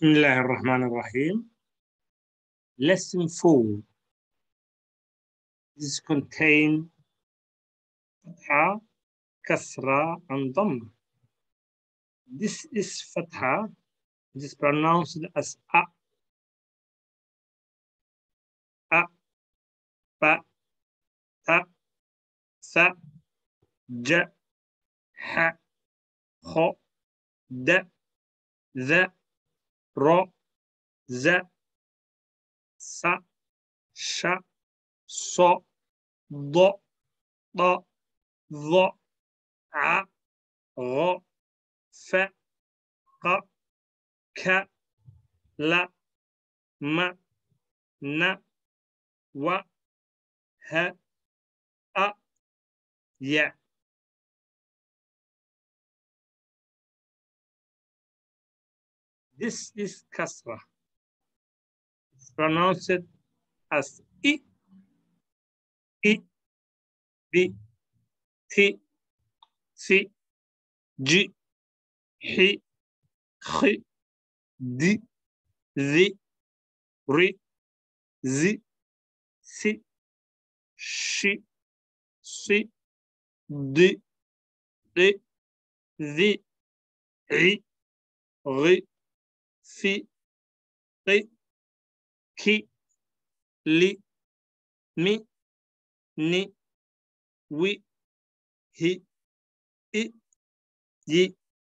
بسم الله الرحمن الرحيم. Lesson 4. This contains Fatha, Kasra, and Dhamma. This is Fatha. It is pronounced as A, Ba, Ta, Sa, Ja, Ha, Kha, Da, Za, Ra, Za, Sa, Sha, So, Da, Da, Dha, A, Gha, Fa, Qa, Ka, La, Ma, Na, Wa, Ha, A, Ya. This is Kasra. It's pronounced as I, Bi, Ti, Si, Ji, Hi, Khi, Di, Zi, Ri, Zi, Si, Shi, Si, Di, Ri, Zi, I, Ri, Fi, Ri, Ki, Li, Mi, Ni, Wi, Hi, I, Yi.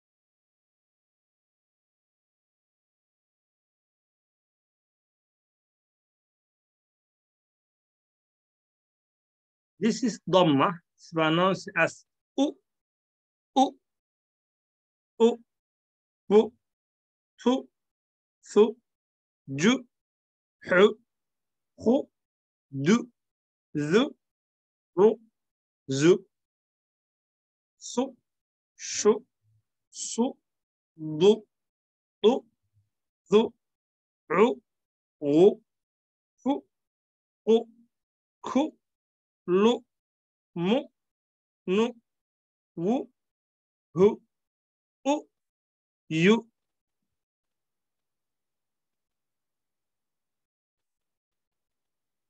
This is Dhamma. It's pronounced as U, U, U, U, Tu, Thu, Ju, Hu, Hu, Du, Zu, Ru, Zu, Su, Shu, Su, Du, Du, Zu, Ru, Ru, Fu, U, Ku, Lu, Mu, Nu, Wu, Hu, U, Yu.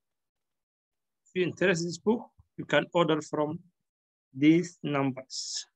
If you're interested in this book, you can order from these numbers.